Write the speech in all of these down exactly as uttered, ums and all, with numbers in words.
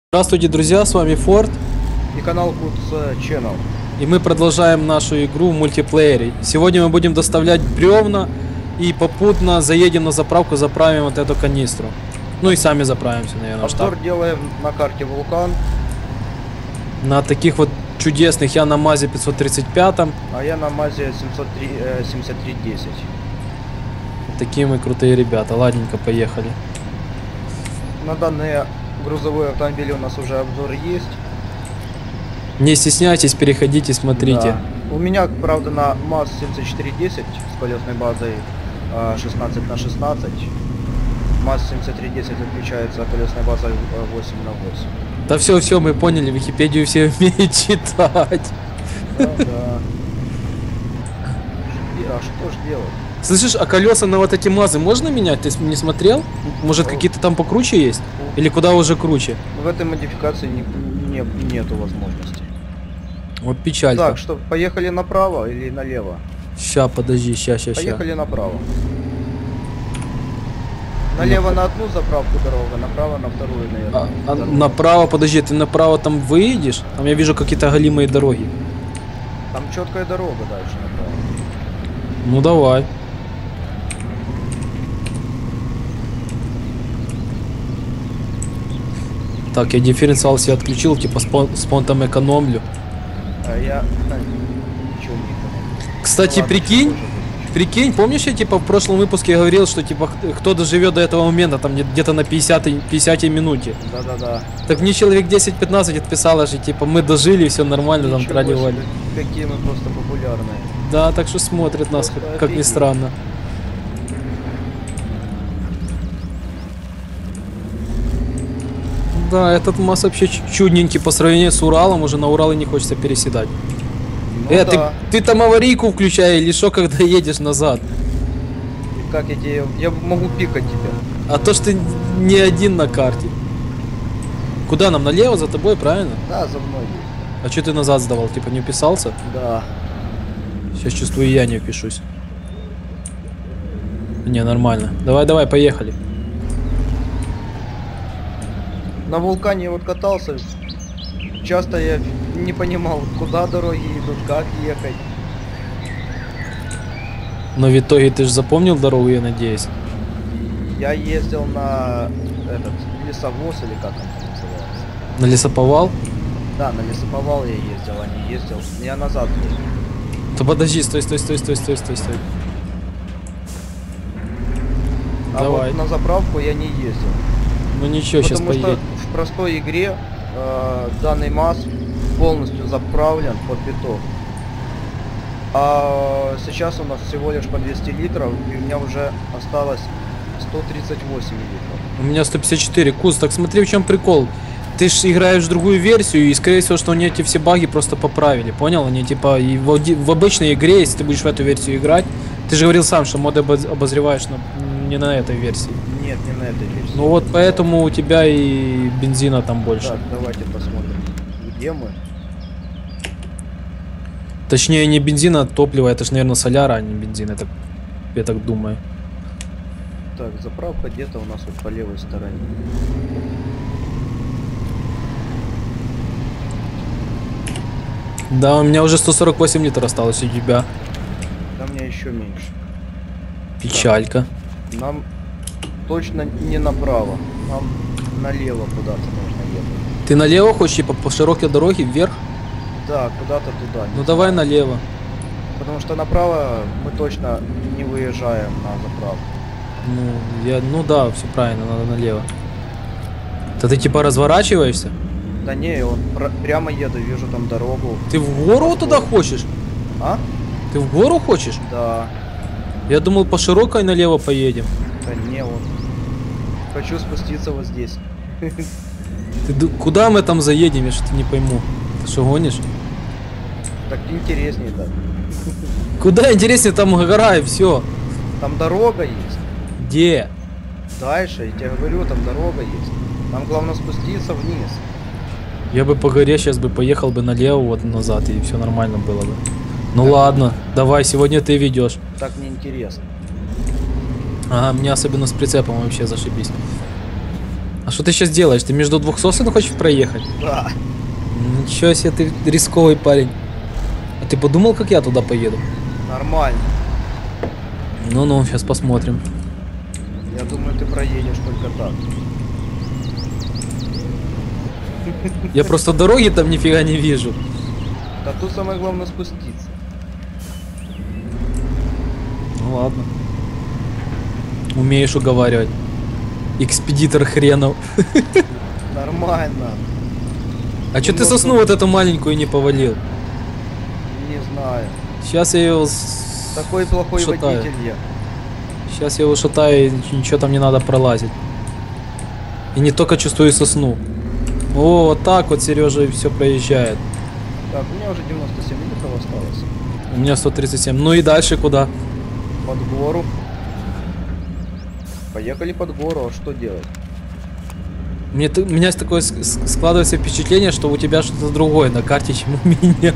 Здравствуйте, друзья, с вами Форд и канал Куц Channel. И мы продолжаем нашу игру в мультиплеере. Сегодня мы будем доставлять бревна и попутно заедем на заправку, заправим вот эту канистру. Ну и сами заправимся, наверное. Обзор штаб. делаем на карте Вулкан. На таких вот чудесных, я на МАЗе пятьсот тридцать пять. А я на МАЗе семьдесят три десять. Такие мы крутые ребята. Ладненько, поехали. На данные грузовые автомобили у нас уже обзор есть. Не стесняйтесь, переходите, смотрите. Да. У меня, правда, на МАЗ семьдесят четыре десять с колесной базой шестнадцать на шестнадцать. МАЗ семьдесят три десять отличается колесной базой восемь на восемь. Да все, все, мы поняли, Википедию все умеют читать. Да, да. А что ж делать? Слышишь, а колеса на вот эти МАЗы можно менять? Ты не смотрел? Может, какие-то там покруче есть? Или куда уже круче? В этой модификации не, не, нету возможности. Вот печалька. Так, что, поехали направо или налево? Ща, подожди, ща, ща, ща. Поехали направо. Налево на одну заправку дорога, направо на вторую, наверное. А, а направо, подожди, ты направо там выедешь? Там я вижу какие-то галимые дороги. Там четкая дорога дальше направо. Ну давай. Так, я дифференциал себе отключил, типа спон, спонтом экономлю. А я ничего не экономлю. Кстати, Ну, ладно, прикинь, прикинь, помнишь, я типа в прошлом выпуске говорил, что типа кто доживет до этого момента, там где-то на пятидесятой минуте. Да-да-да. Так мне человек десять-пятнадцать отписало же, типа мы дожили, все нормально, там трали-вали. Какие мы просто популярные. Да, так что смотрят нас, Просто как, как ни офигеть. странно. Да, этот МАЗ вообще чудненький по сравнению с Уралом, уже на Урал и не хочется переседать. Ну, э, да. ты, ты там аварийку включай или что, когда едешь назад? И как я тебе... Я могу пикать тебя. А то, что ты не один на карте. Куда нам, налево за тобой, правильно? Да, за мной есть. А что ты назад сдавал, типа не вписался? Да. Сейчас чувствую, я не впишусь. Не, нормально. Давай, давай, поехали. На Вулкане вот катался. Часто я не понимал, куда дороги идут, как ехать. Но в итоге ты же запомнил дорогу, я надеюсь. Я ездил на этот лесовоз или как он там называется. На лесоповал? Да, на лесоповал я ездил, а не ездил. Я назад ездил. То подожди, стой, стой, стой, стой, стой, стой, стой. А Давай. вот на заправку я не ездил. Ну ничего, сейчас Потому что поедем. в простой игре э, данный МАЗ полностью заправлен под биток. А сейчас у нас всего лишь по двести литров, и у меня уже осталось сто тридцать восемь литров. У меня сто пятьдесят четыре. Куз, так смотри, в чем прикол. Ты ж играешь в другую версию, и скорее всего, что они эти все баги просто поправили, понял? Они типа и в, в обычной игре, если ты будешь в эту версию играть, ты же говорил сам, что моды обозреваешь на, не на этой версии. Нет, не на этой версии. Ну вот поэтому у тебя и бензина там больше. Так, давайте посмотрим, где мы. Точнее, не бензина, а топлива. Это же, наверное, соляра, а не бензин. Я так, я так думаю. Так, заправка где-то у нас вот по левой стороне. Да, у меня уже сто сорок восемь литров осталось у тебя. Да, у меня еще меньше. Печалька. Нам точно не направо, нам налево куда-то нужно ехать. Ты налево хочешь, типа по широкой дороге вверх? Да, куда-то туда. не Ну знаю. давай налево. Потому что направо мы точно не выезжаем на заправку. Ну, я, ну да, все правильно, надо налево. Да ты типа разворачиваешься? Да не, он пр прямо еду, вижу там дорогу. Ты в гору туда хочешь? А? Ты в гору хочешь? Да. Я думал, по широкой налево поедем. Да не, вот. Хочу спуститься вот здесь. Ты ду- куда мы там заедем, я что-то не пойму. Ты что, гонишь? Так интереснее, да. Куда интереснее, там гора и все. Там дорога есть. Где? Дальше, я тебе говорю, там дорога есть. Нам главное спуститься вниз. Я бы по горе сейчас бы поехал бы налево, вот назад, и все нормально было бы. Ну Да. ладно, давай, сегодня ты ведешь. Так неинтересно. Ага, мне особенно с прицепом вообще зашибись. А что ты сейчас делаешь? Ты между двух сосен хочешь проехать? Да. Ничего себе, ты рисковый парень. А ты подумал, как я туда поеду? Нормально. Ну-ну, сейчас посмотрим. Я думаю, ты проедешь только так. Я просто дороги там нифига не вижу. Да тут самое главное спуститься. Ну ладно. Умеешь уговаривать. Экспедитор хренов. Нормально. А чё ты Немножко- сосну вот эту маленькую не повалил? Не знаю. Сейчас я его с- Такой плохой шатаю. водитель я. Сейчас я его шатаю, и ничего там не надо пролазить. И не только чувствую сосну. О, вот так вот Сережа все проезжает. Так, у меня уже девяносто семь литров осталось. У меня сто тридцать семь. Ну и дальше куда? Под гору. Поехали под гору, а что делать? Мне, т- у меня такое с- с- складывается впечатление, что у тебя что-то другое на карте, чем у меня.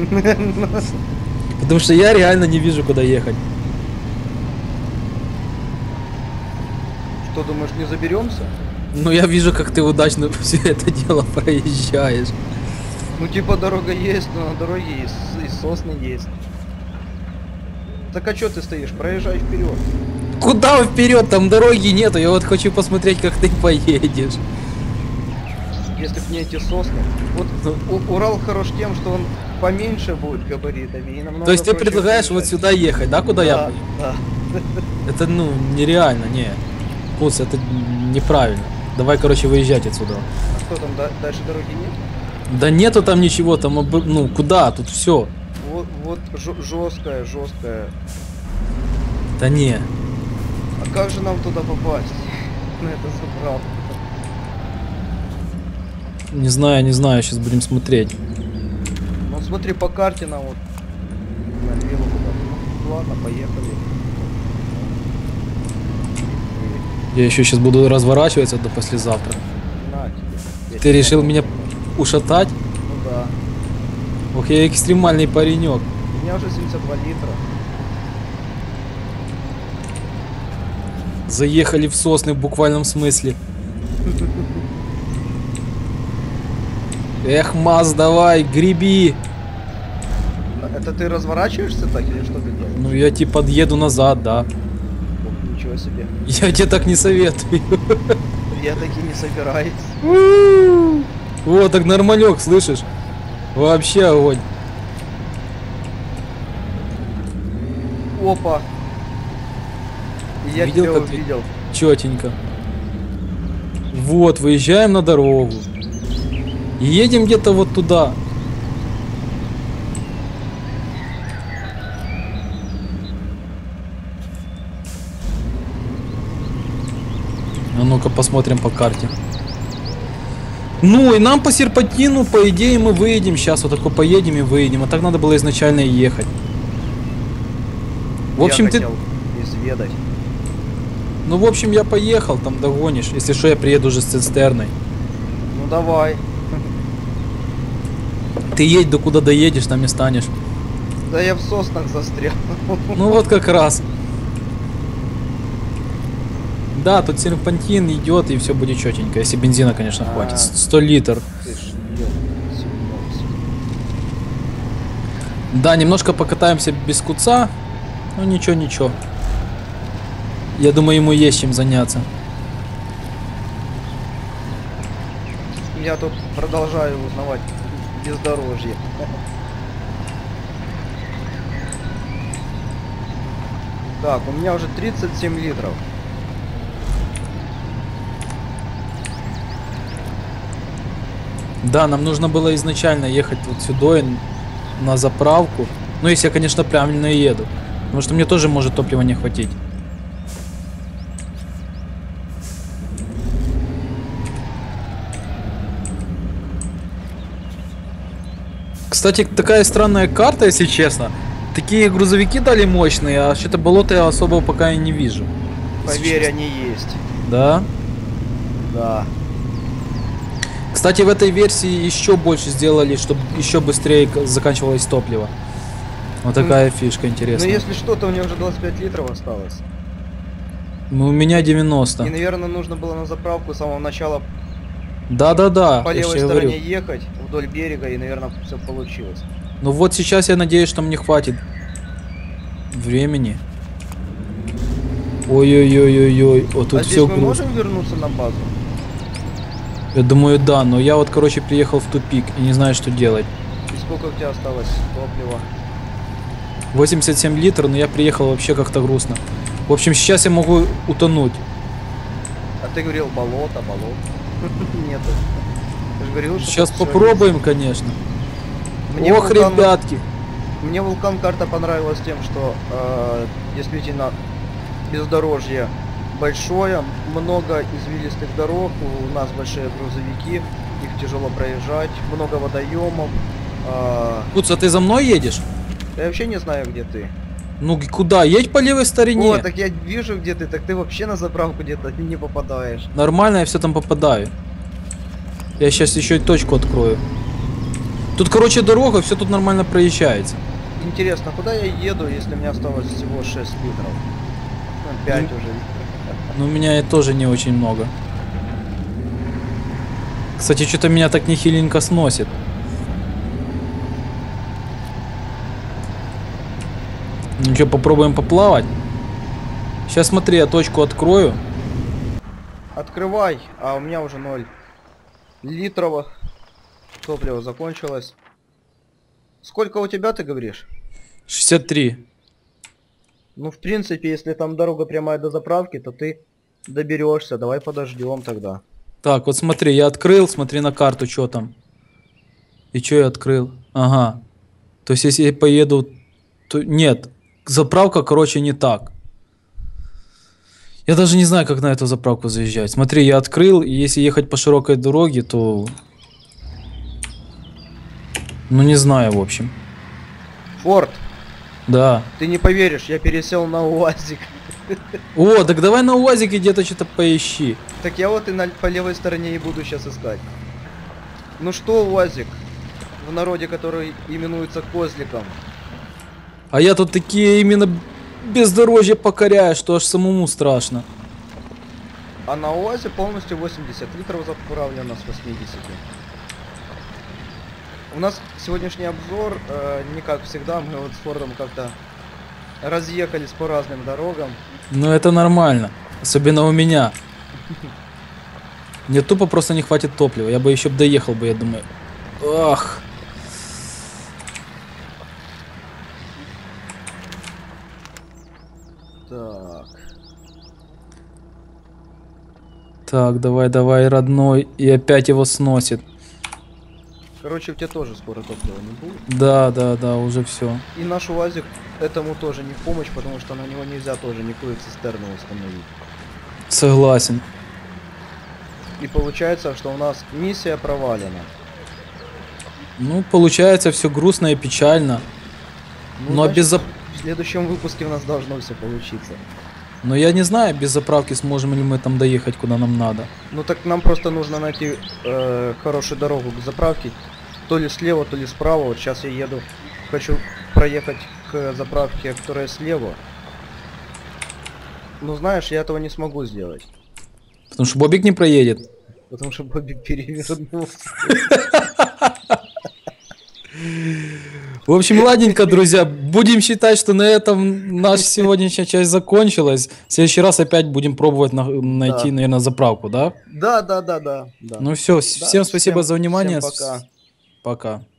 Потому что я реально не вижу, куда ехать. Что, думаешь, не заберемся? Но я вижу, как ты удачно все это дело проезжаешь. Ну типа дорога есть, но на дороге и, с- и сосны есть. Так а чё ты стоишь? Проезжай вперед. Куда вперед? Там дороги нету. Я вот хочу посмотреть, как ты поедешь. Если б не эти сосны. Вот У- Урал хорош тем, что он поменьше будет габаритами и намного То есть ты проще предлагаешь вот проезжать. сюда ехать, да, куда я Да, поеду? да. Это, ну, нереально, не. Куц, это неправильно. Давай, короче, выезжать отсюда. А что там, да- дальше дороги нет? Да нету там ничего, там, об- ну, куда? Тут все. Вот, вот жесткая, жесткая. Да не. А как же нам туда попасть? На это забрал. Не знаю, не знаю, сейчас будем смотреть. Ну смотри, по карте нам вот налево куда-то. Ну, ладно, поехали. Я еще сейчас буду разворачиваться до послезавтра. На тебе. Я Ты тебе решил помогу. меня ушатать? Ну да. Ох, я экстремальный паренек. У меня уже семьдесят два литра. Заехали в сосны в буквальном смысле. Эх, Маз, давай, греби. Это ты разворачиваешься так или что ты делаешь? Ну я типа подъеду назад, да. Ох, ничего себе. Я тебе так не советую. Я таки не собираюсь. Вот так нормалек, слышишь? Вообще огонь. Опа. Я Видел, тебя как ты- увидел. Четенько. Вот, выезжаем на дорогу. И едем где-то вот туда. А ну-ка посмотрим по карте. Ну и нам по серпантину, по идее, мы выедем. Сейчас вот такой поедем и выедем. А так надо было изначально ехать. В общем, я ты... хотел изведать. Ну, в общем, я поехал, там догонишь. Если что, я приеду уже с цистерной. Ну давай. Ты едь, до куда доедешь, там и станешь. Да я в соснах застрял. Ну вот как раз. Да, тут серпантин идет и все будет четенько. Если бензина, конечно, А. хватит. сто литров. Ты ж ел, сильно. Да, немножко покатаемся без куца. Ну ничего, ничего. Я думаю, ему есть чем заняться. Я тут продолжаю узнавать бездорожье. Так, у меня уже тридцать семь литров. Да, нам нужно было изначально ехать вот сюда и на заправку. Ну, если я, конечно, правильно еду. Потому что мне тоже может топлива не хватить. Кстати, такая странная карта, если честно. Такие грузовики дали мощные, а что-то болото я особо пока и не вижу. если Поверь, честно. они есть. Да? Да. Кстати, в этой версии еще больше сделали, чтобы еще быстрее к- заканчивалось топливо. Вот такая фишка Но интересная. если что, то у меня уже двадцать пять литров осталось. Ну, у меня девяносто. И, наверное, нужно было на заправку с самого начала Да-да-да, по я ж левой тебе стороне говорю. ехать вдоль берега, и, наверное, все получилось. Ну вот сейчас я надеюсь, что мне хватит времени. Ой-ой-ой-ой-ой, вот тут А здесь все мы грустно. можем вернуться на базу? Я думаю, да, но я вот, короче, приехал в тупик и не знаю, что делать. И сколько у тебя осталось топлива? восемьдесят семь литров, но я приехал вообще как-то грустно. В общем, сейчас я могу утонуть. А ты говорил болото, болото. Нету. Ты же говорил, что Сейчас тут всё попробуем, конечно. есть. Мне Ох, вулкан- ребятки. Мне вулкан карта понравилась тем, что э, действительно бездорожье большое, много извилистых дорог, у нас большие грузовики, их тяжело проезжать, много водоемов. Э, Куц, а ты за мной едешь? я вообще не знаю, где ты. Ну куда? Едь по левой стороне. О, так я вижу, где ты, так ты вообще на заправку где-то не попадаешь. Нормально, я все там попадаю. Я сейчас еще и точку открою. Тут, короче, дорога, все тут нормально проезжается. Интересно, куда я еду, если у меня осталось всего шесть литров? Ну, пять уже. Но у меня и тоже не очень много. Кстати, что-то меня так нехиленько сносит. Ну что, попробуем поплавать? Сейчас смотри, я точку открою. Открывай, а у меня уже ноль литров. Топливо закончилось. Сколько у тебя, ты говоришь? шестьдесят три. Ну, в принципе, если там дорога прямая до заправки, то ты доберешься. Давай подождем тогда. Так, вот смотри, я открыл, смотри на карту, что там. И что я открыл? Ага. То есть, если я поеду... То... Нет, заправка, короче, не так. Я даже не знаю, как на эту заправку заезжать. Смотри, я открыл, и если ехать по широкой дороге, то... Ну, не знаю, в общем. Форд, Да. ты не поверишь, я пересел на УАЗик. О, так давай на УАЗике где-то что-то поищи. Так я вот и на, по левой стороне и буду сейчас искать. Ну что, УАЗик? В народе, который именуется Козликом. А я тут такие именно бездорожье покоряю, что аж самому страшно. А на УАЗе полностью восемьдесят литров заправлено с восьмидесяти. У нас сегодняшний обзор, э, не как всегда, мы вот с Фордом как-то разъехались по разным дорогам. Ну это нормально. Особенно у меня. Мне тупо просто не хватит топлива. Я бы еще доехал бы, я думаю. Ах. Так. Так, давай, давай, родной. И опять его сносит. Короче, у тебя тоже скоро топлива не будет. Да, да, да, уже все. И наш УАЗик этому тоже не в помощь, потому что на него нельзя тоже никакую цистерну установить. Согласен. И получается, что у нас миссия провалена. Ну, получается, все грустно и печально. Ну, Но значит, без зап... в следующем выпуске у нас должно все получиться. Но я не знаю, без заправки сможем ли мы там доехать, куда нам надо. Ну так нам просто нужно найти э, хорошую дорогу к заправке. То ли слева, то ли справа. Вот сейчас я еду. Хочу проехать к заправке, которая слева. Ну знаешь, я этого не смогу сделать. Потому что Бобик не проедет. Потому что Бобик перевернулся. В общем, ладненько, друзья. Будем считать, что на этом наша сегодняшняя часть закончилась. В следующий раз опять будем пробовать на- найти, Да. наверное, заправку, да? Да, да, да, да. да. Ну все, Да, всем спасибо всем- за внимание. всем пока. Пока.